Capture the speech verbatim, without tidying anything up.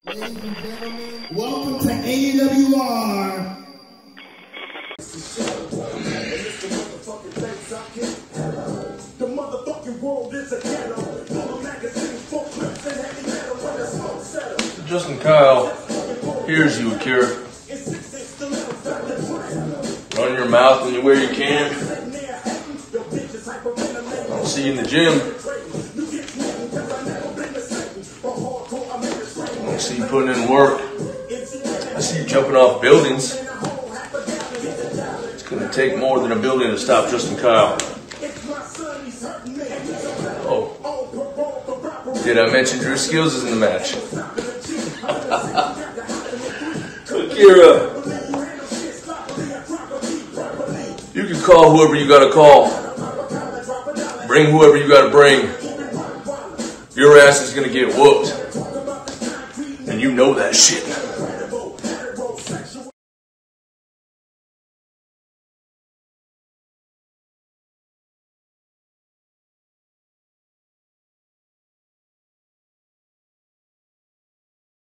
Ladies and gentlemen, welcome to A W R. The motherfucking world is a ghetto. Full of magazines, full clips, and heavy metal when the smoke settles. Justin Kyle, here's you, Akira. Run your mouth when you wear your can. I'll see you in the gym. I see you putting in work. I see you jumping off buildings. It's going to take more than a building to stop Justin Kyle. Oh, did I mention Drew Skills is in the match? Akira, you can call whoever you got to call. Bring whoever you got to bring. Your ass is going to get whooped. And you know that shit.